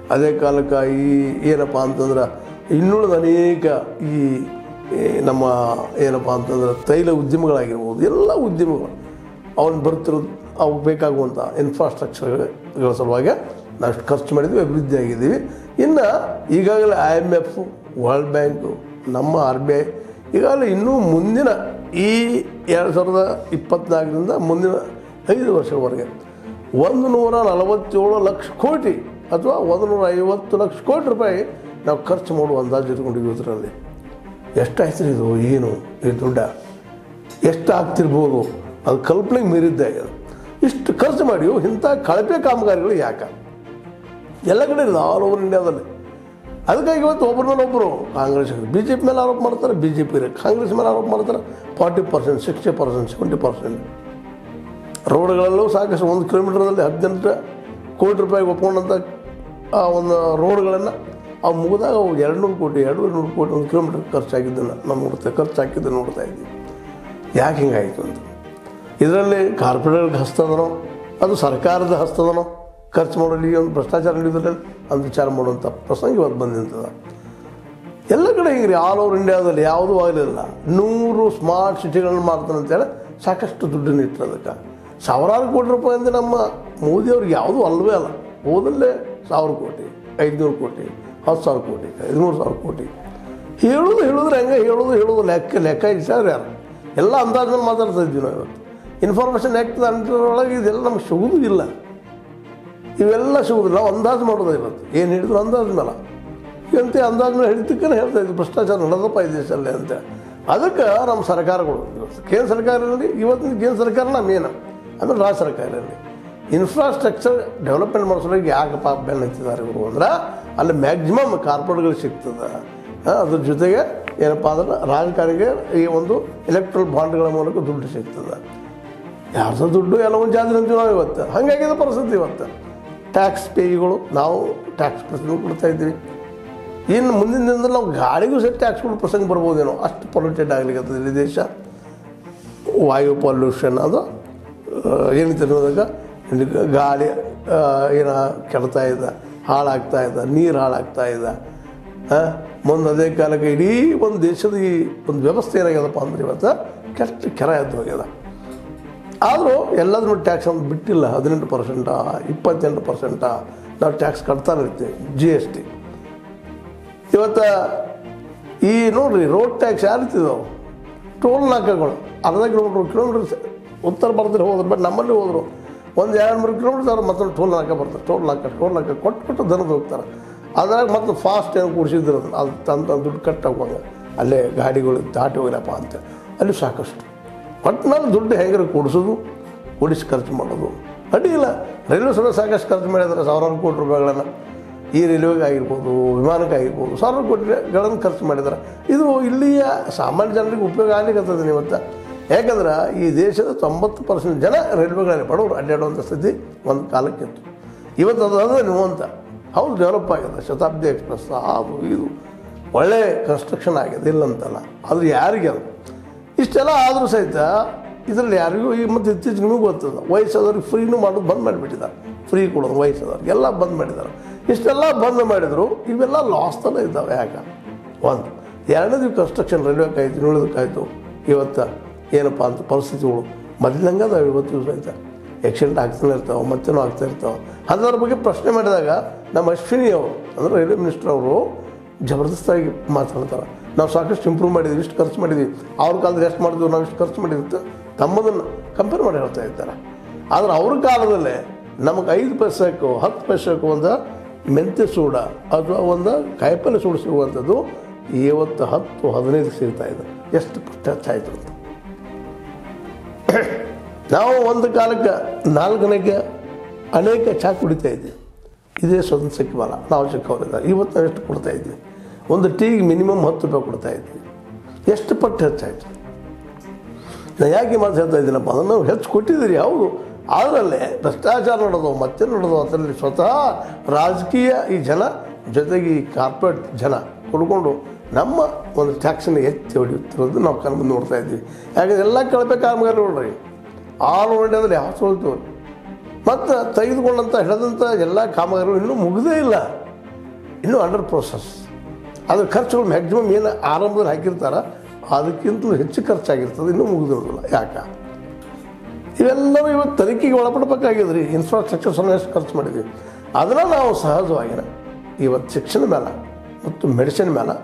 ಅದೇ ಕಾಲಕ್ಕೆ ಈ ಏನಪ್ಪ ಅಂತಂದ್ರೆ ಇನ್ನುಳಿದ ಅನೇಕ ಈ ನಮ್ಮ ಏನಪ್ಪ ಅಂತಂದ್ರೆ ತೈಲ ಉದ್ಯಮಗಳಾಗಿರ್ಬೋದು, ಎಲ್ಲ ಉದ್ಯಮಗಳು ಅವನು ಬರ್ತಿರೋದು ಅವು ಬೇಕಾಗುವಂಥ ಇನ್ಫ್ರಾಸ್ಟ್ರಕ್ಚರ್ಗಳ ಸಲುವಾಗಿ ನಾವು ಖರ್ಚು ಮಾಡಿದ್ವಿ, ಅಭಿವೃದ್ಧಿ ಆಗಿದ್ದೀವಿ. ಇನ್ನು ಈಗಾಗಲೇ IMF, ವರ್ಲ್ಡ್ ಬ್ಯಾಂಕು, ನಮ್ಮ RBI ಈಗಾಗಲೇ ಇನ್ನೂ ಮುಂದಿನ ಈ 2024ರಿಂದ ಮುಂದಿನ 5 ವರ್ಷವರೆಗೆ 147 ಲಕ್ಷ ಕೋಟಿ ಅಥವಾ 150 ಲಕ್ಷ ಕೋಟಿ ರೂಪಾಯಿ ನಾವು ಖರ್ಚು ಮಾಡುವ ಅಂದಾಜು ಇಟ್ಕೊಂಡಿದ್ದೀವಿ. ಇದರಲ್ಲಿ ಎಷ್ಟಾಯ್ತು ಇದು, ಏನು ಈ ದುಡ್ಡ ಎಷ್ಟು ಆಗ್ತಿರ್ಬೋದು, ಅದು ಕಲ್ಪನೆಗೆ ಮೀರಿದ್ದಾಗ ಇಷ್ಟು ಖರ್ಚು ಮಾಡಿಯೋ ಇಂಥ ಕಳಪೆ ಕಾಮಗಾರಿಗಳು ಯಾಕೆ ಎಲ್ಲ ಕಡೆ ಇದೆ ಆಲ್ ಓವರ್ ಇಂಡಿಯಾದಲ್ಲಿ. ಅದಕ್ಕಾಗಿ ಇವತ್ತು ಒಬ್ಬರ ಮೇಲೆ ಒಬ್ಬರು ಕಾಂಗ್ರೆಸ್ BJP ಮೇಲೆ ಆರೋಪ ಮಾಡ್ತಾರೆ, BJP ಕಾಂಗ್ರೆಸ್ ಮೇಲೆ ಆರೋಪ ಮಾಡ್ತಾರೆ. 40%, 60%, 70%. ರೋಡ್ಗಳಲ್ಲೂ ಸಾಕಷ್ಟು 1 ಕಿಲೋಮೀಟರ್ದಲ್ಲಿ 18 ಕೋಟಿ ರೂಪಾಯಿ ಒಪ್ಕೊಂಡಂಥ ಆ ಒಂದು ರೋಡ್ಗಳನ್ನು ಅವು ಮುಗಿದಾಗ ಅವು 200 ಕೋಟಿ 200 ಕೋಟಿ 1 ಕಿಲೋಮೀಟರ್ ಖರ್ಚಾಗಿದ್ದನ್ನು ನಾವು ಖರ್ಚು ಹಾಕಿದ್ದನ್ನು ನೋಡ್ತಾ ಇದ್ದೀವಿ. ಯಾಕೆ ಹಿಂಗಾಯಿತು ಅಂತ. ಇದರಲ್ಲಿ ಕಾರ್ಪೊರೇಟ್ಗೆ ಹಸ್ತದನೋ ಅದು ಸರ್ಕಾರದ ಹಸ್ತದನೋ ಖರ್ಚು ಮಾಡಲಿ ಒಂದು ಭ್ರಷ್ಟಾಚಾರ ನಡೆಯೋದ್ರಲ್ಲಿ ಅದು ವಿಚಾರ ಮಾಡುವಂಥ ಪ್ರಸಂಗ ಇವತ್ತು ಬಂದಿರ್ತದ. ಎಲ್ಲ ಕಡೆ ಹಿಂಗೆ ರೀ ಆಲ್ ಓವರ್ ಇಂಡಿಯಾದಲ್ಲಿ ಯಾವುದೂ ಆಗಲಿಲ್ಲ. 100 ಸ್ಮಾರ್ಟ್ ಸಿಟಿಗಳನ್ನ ಮಾಡ್ತಾನೆ ಅಂತೇಳಿ ಸಾಕಷ್ಟು ದುಡ್ಡನ್ನು ಇಟ್ಟಿರೋದಕ್ಕೆ ಸಾವಿರಾರು ಕೋಟಿ ರೂಪಾಯಿಂದ ನಮ್ಮ ಮೋದಿಯವ್ರಿಗೆ ಯಾವುದೂ ಅಲ್ಲವೇ ಅಲ್ಲ. ಹೋದಲ್ಲೇ 1000 ಕೋಟಿ, 500 ಕೋಟಿ, 10,000 ಕೋಟಿ, 13,000 ಕೋಟಿ ಹೇಳಿದ್ರೆ ಹೆಂಗೆ ಹೇಳೋದು ಲೆಕ್ಕ ಇಟ್ಟಾರ ಯಾರು ಎಲ್ಲ ಅಂದಾಜು ಮೇಲೆ ಮಾತಾಡ್ತಾ ಇದ್ವಿ ನಾವು. ಇವತ್ತು ಇನ್ಫಾರ್ಮೇಷನ್ ಆ್ಯಕ್ಟ್ ಅಂಟರೊಳಗೆ ಇದೆಲ್ಲ ನಮ್ಗೆ ಸಿಗೋದು ಇಲ್ಲ, ಇವೆಲ್ಲ ಸಿಗೋದಿಲ್ಲ. ನಾವು ಅಂದಾಜು ಮಾಡೋದು ಇವತ್ತು ಏನು ಹೇಳಿದ್ರು ಅಂದಾಜು ಮೇಲೆ ಇಂಥ ಅಂದಾಜು ಮೇಲೆ ಹಿಡಿತಕ್ಕೇ ಹೇಳ್ತಾ ಇದ್ವಿ ಭ್ರಷ್ಟಾಚಾರ ನಡೆದಪ್ಪ ಈ ದೇಶದಲ್ಲಿ ಅಂತ. ಅದಕ್ಕೆ ನಮ್ಮ ಸರ್ಕಾರಗಳು ಇವತ್ತು ಕೇಂದ್ರ ಸರ್ಕಾರ ಇರಲಿ, ಇವತ್ತಿನ ಕೇಂದ್ರ ಸರ್ಕಾರನ ಮೇನ್, ಆಮೇಲೆ ರಾಜ್ಯ ಸರ್ಕಾರ ಇರಲಿ, ಇನ್ಫ್ರಾಸ್ಟ್ರಕ್ಚರ್ ಡೆವಲಪ್ಮೆಂಟ್ ಮಾಡಿಸೋರಿಗೆ ಯಾಕಪ್ಪ ಬೆನ್ನು ಹತ್ತಿದ್ದಾರೆ ಇವರು ಅಂದ್ರೆ ಅಲ್ಲಿ ಮ್ಯಾಕ್ಸಿಮಮ್ ಕಾರ್ಪೊರೇಟ್ಗಳಿಗೆ ಸಿಗ್ತದೆ. ಅದ್ರ ಜೊತೆಗೆ ಏನಪ್ಪ ಅಂದ್ರೆ ರಾಜಕಾರಣಿಗೆ ಈ ಒಂದು ಎಲೆಕ್ಟ್ರಲ್ ಬಾಂಡ್ಗಳ ಮೂಲಕ ದುಡ್ಡು ಸಿಗ್ತದೆ. ಯಾರ್ದು ದುಡ್ಡು ಎಲ್ಲ ಒಂದು ಜಾತಿ ಅಂತೀವಿ ನಾವು ಇವತ್ತು. ಹಾಗಾಗಿದೆ ಪರಿಸ್ಥಿತಿ ಇವತ್ತು. ಟ್ಯಾಕ್ಸ್ ಪೇಯಿಗಳು ನಾವು ಟ್ಯಾಕ್ಸ್ ಪ್ರಸಂಗ ಕೊಡ್ತಾ ಇದ್ದೀವಿ. ಇನ್ನು ಮುಂದಿನ ದಿನದಲ್ಲಿ ನಾವು ಗಾಡಿಗೂ ಸಹ ಟ್ಯಾಕ್ಸ್ ಕೊಡೋ ಪ್ರಸಂಗ ಬರ್ಬೋದೇನೋ, ಅಷ್ಟು ಪೊಲ್ಯೂಟೆಡ್ ಆಗ್ಲಿಕ್ಕೆ ಇಲ್ಲಿ ದೇಶ. ವಾಯು ಪೊಲ್ಯೂಷನ್ ಅದು ಏನಿದೆ ಅನ್ನೋದಾಗ ಗಾಳಿ ಏನು ಕೆಡ್ತಾ ಇದೆ, ಹಾಳಾಗ್ತಾ ಇದೆ, ನೀರು ಹಾಳಾಗ್ತಾ ಇದೆ. ಮುಂದೆ ಅದೇ ಕಾಲಕ್ಕೆ ಇಡೀ ಒಂದು ದೇಶದ ಈ ಒಂದು ವ್ಯವಸ್ಥೆ ಏನಾಗ್ಯದಪ್ಪ ಅಂದ್ರೆ ಇವತ್ತು ಕೆಟ್ಟ ಕೆರ ಎದ್ದು ಹೋಗ್ಯದ. ಆದರೂ ಎಲ್ಲದನ್ನೂ ಟ್ಯಾಕ್ಸ್ ಅಂತ ಬಿಟ್ಟಿಲ್ಲ. 18%, 28% ನಾವು ಟ್ಯಾಕ್ಸ್ ಕಟ್ತಾನೆ ಇರ್ತೀವಿ. GST ಇವತ್ತು ಈ ನೋಡ್ರಿ ರೋಡ್ ಟ್ಯಾಕ್ಸ್ ಯಾವ ರೀತಿ ಇದಾವೆ. ಟೋಲ್ ನಾಕಾಗಳು ಅರ್ಧ ಕಿಲೋಮೀಟ್ರ್ ಉತ್ತರ ಭಾರತದಲ್ಲಿ ಹೋದ್ರು, ಬಟ್ ನಮ್ಮಲ್ಲಿ ಹೋದರು ಒಂದು 2-3 ಕಿಲೋಮೀಟರ್ ಮತ್ತೊಂದು ಟೋಲ್ ನಾಕ ಬರ್ತಾರೆ. ಟೋಲ್ ನಾಕ ಕೊಟ್ಟು ದನದ ಹೋಗ್ತಾರೆ. ಅದ್ರಾಗ ಮತ್ತು ಫಾಸ್ಟ್ ಏನು ಕೂಡಿಸಿದ್ರು ಅದು ತಂದು ದುಡ್ಡು ಕಟ್ಟಾಗುವಾಗ ಅಲ್ಲೇ ಗಾಡಿಗಳು ದಾಟಿ ಹೋಗ್ಲಪ್ಪ ಅಂತ ಅಲ್ಲಿ ಸಾಕಷ್ಟು ಒಟ್ಟಿನಲ್ಲಿ ದುಡ್ಡು ಹೆಂಗಾರು ಕೂಡಿಸಿ ಖರ್ಚು ಮಾಡೋದು ಅಡ್ಡಿಲ್ಲ. ರೈಲ್ವೆ ಸಭೆ ಸಾಕಷ್ಟು ಖರ್ಚು ಮಾಡಿದ್ದಾರೆ, ಸಾವಿರಾರು ಕೋಟಿ ರೂಪಾಯಿಗಳನ್ನು ಈ ರೈಲ್ವೆಗೆ ಆಗಿರ್ಬೋದು, ವಿಮಾನಕ್ಕೆ ಆಗಿರ್ಬೋದು, ಸಾವಿರಾರು ಕೋಟಿಗಳನ್ನು ಖರ್ಚು ಮಾಡಿದ್ದಾರೆ. ಇದು ಇಲ್ಲಿಯ ಸಾಮಾನ್ಯ ಜನರಿಗೆ ಉಪಯೋಗ ಆಗ್ಲಿಕ್ಕತ್ತದೆ ಇವತ್ತು. ಯಾಕಂದ್ರೆ ಈ ದೇಶದ 90% ಜನ ರೈಲ್ವೆಗಳಲ್ಲಿ ಬಡವರು ಅಡ್ಡಾಡುವಂಥ ಸ್ಥಿತಿ ಒಂದು ಕಾಲಕ್ಕಿತ್ತು. ಇವತ್ತು ಅದು ನೀವು ಅಂತ ಹೌದು ಡೆವಲಪ್ ಆಗಿದೆ. ಶತಾಬ್ದಿ ಎಕ್ಸ್ಪ್ರೆಸ್ ಅದು ಇದು ಒಳ್ಳೆ ಕನ್ಸ್ಟ್ರಕ್ಷನ್ ಆಗಿದೆ, ಇಲ್ಲಂತಲ್ಲ. ಅದು ಯಾರಿಗೆ ಅದು ಇಷ್ಟೆಲ್ಲ ಆದರೂ ಸಹಿತ ಇದರಲ್ಲಿ ಯಾರಿಗೂ ಈ ಮತ್ತು ಇತ್ತೀಚೆಗೆ ನಿಮಗೂ ಗೊತ್ತದ ವಯಸ್ಸಾದವ್ರಿಗೆ ಫ್ರೀನೂ ಮಾಡೋದು ಬಂದ್ ಮಾಡಿಬಿಟ್ಟಿದ್ದಾರೆ. ಫ್ರೀ ಕೊಡೋದು ವಯಸ್ಸಾದವ್ರಿಗೆ ಎಲ್ಲ ಬಂದ್ ಮಾಡಿದ್ದಾರೆ. ಇಷ್ಟೆಲ್ಲ ಬಂದ್ ಮಾಡಿದ್ರು ಇವೆಲ್ಲ ಲಾಸ್ತಲ್ಲೇ ಇದ್ದಾವೆ. ಯಾಕೆ ಒಂದು ಎರಡನೇದು ಕನ್ಸ್ಟ್ರಕ್ಷನ್ ರೈಲ್ವೆಕಾಯ್ತು ಉಳಿದಕ್ಕಾಯ್ತು. ಇವತ್ತು ಏನಪ್ಪ ಅಂತ ಪರಿಸ್ಥಿತಿಗಳು ಮೊದಲಂಗೆ ಅದಾವೆ. ಇವತ್ತು ಸಹಿತ ಆಕ್ಸಿಡೆಂಟ್ ಆಗ್ತಾನೆ ಇರ್ತಾವೆ, ಮತ್ತೇನೋ ಆಗ್ತಾ ಇರ್ತಾವೆ. ಅದರ ಬಗ್ಗೆ ಪ್ರಶ್ನೆ ಮಾಡಿದಾಗ ನಮ್ಮ ಅಶ್ವಿನಿ ಅವರು ಅಂದರೆ ರೈಲ್ವೆ ಮಿನಿಸ್ಟರ್ ಅವರು ಜಬರ್ದಸ್ತಾಗಿ ಮಾತಾಡ್ತಾರೆ. ನಾವು ಸಾಕಷ್ಟು ಇಂಪ್ರೂವ್ ಮಾಡಿದ್ವಿ, ಇಷ್ಟು ಖರ್ಚು ಮಾಡಿದ್ವಿ, ಅವ್ರ ಕಾಲದಲ್ಲಿ ಎಷ್ಟು ಮಾಡಿದ್ವಿ, ನಾವು ಇಷ್ಟು ಖರ್ಚು ಮಾಡಿದ್ದು ತಮ್ಮದನ್ನು ಕಂಪೇರ್ ಮಾಡಿ ಹೇಳ್ತಾ ಇರ್ತಾರೆ. ಆದರೆ ಅವ್ರ ಕಾಲದಲ್ಲೇ ನಮಗೆ 5 ಪೈಸೆಗೂ 10 ಪೈಸೆಗೂ ಒಂದು ಮೆಂತ್ಯ ಸೂಡ ಅಥವಾ ಒಂದು ಕಾಯಿಪಲ್ಲೆ ಸೂಡು ಸಿಗುವಂಥದ್ದು ಇವತ್ತು 10-15 ಸಿಗ್ತಾಯಿದೆ. ಎಷ್ಟು ಹೆಚ್ಚಾಯಿತು ಅಂತ. ನಾವು ಒಂದು ಕಾಲಕ್ಕೆ 4 ಅನೇಕ ಚಹಾ ಕುಡಿತಾ ಇದ್ವಿ. ಇದೇ ಸ್ವತಂತ್ರ ಸಿಕ್ಕವಲ್ಲ, ನಾವು ಚಿಕ್ಕವರಿದ್ದ. ಇವತ್ತು ನಾವು ಎಷ್ಟು ಕೊಡ್ತಾ ಇದ್ವಿ? ಒಂದು ಟೀಗೆ ಮಿನಿಮಮ್ 10 ರೂಪಾಯಿ ಕೊಡ್ತಾ ಇದ್ವಿ. ಎಷ್ಟು ಪಟ್ಟು ಹೆಚ್ಚಾಯಿತು. ನಾನು ಯಾಕೆ ಮಾತು ಹೇಳ್ತಾ ಇದ್ದೀನಪ್ಪ ಅದನ್ನು ನಾವು ಹೆಚ್ಚು ಕೊಟ್ಟಿದ್ದೀರಿ ಹೌದು. ಅದರಲ್ಲೇ ಭ್ರಷ್ಟಾಚಾರ ನಡೆದವು, ಮತ್ತೆ ನಡೆದವು. ಅದರಲ್ಲಿ ಸ್ವತಃ ರಾಜಕೀಯ ಈ ಜನ ಜೊತೆಗೆ ಈ ಕಾರ್ಪೊರೇಟ್ ಜನ ಕೊಡ್ಕೊಂಡು ನಮ್ಮ ಒಂದು ಟ್ಯಾಕ್ಸನ್ನು ಎತ್ತಿ ಹೊಡೆಯುತ್ತಿರೋದು ನಾವು ಕಣ್ಮುಂದೆ ನೋಡ್ತಾ ಇದ್ವಿ. ಯಾಕಂದರೆ ಎಲ್ಲ ಕಳಪೆ ಕಾಮಗಾರಿ ನೋಡ್ರಿ ಆಲ್ ಓವರ್ ಇಂಡಿಯಾದಲ್ಲಿ ಯಾವ ಸೋಲ್ತು ಮತ್ತು ತೆಗೆದುಕೊಂಡಂಥ ಹಿಡಿದಂಥ ಎಲ್ಲ ಕಾಮಗಾರಿಗಳು ಇನ್ನೂ ಮುಗಿದೇ ಇಲ್ಲ. ಇನ್ನೂ ಅಂಡರ್ ಪ್ರೋಸೆಸ್. ಅದ್ರ ಖರ್ಚುಗಳು ಮ್ಯಾಕ್ಸಿಮಮ್ ಏನು ಆರಂಭದಲ್ಲಿ ಹಾಕಿರ್ತಾರೆ ಅದಕ್ಕಿಂತಲೂ ಹೆಚ್ಚು ಖರ್ಚಾಗಿರ್ತದೆ, ಇನ್ನೂ ಮುಗಿದಿರೋದಿಲ್ಲ. ಯಾಕೆ ಇವೆಲ್ಲವೂ ಇವತ್ತು ತನಿಖೆಗೆ ಒಳಪಡಬೇಕಾಗಿದೆ ರೀ. ಇನ್ಫ್ರಾಸ್ಟ್ರಕ್ಚರ್ ಸಣ್ಣ ಎಷ್ಟು ಖರ್ಚು ಮಾಡಿದ್ವಿ, ಅದನ್ನು ನಾವು ಸಹಜವಾಗಿನ ಇವತ್ತು ಶಿಕ್ಷಣ ಮೇಲೆ ಮತ್ತು ಮೆಡಿಸಿನ್ ಮೇಲೆ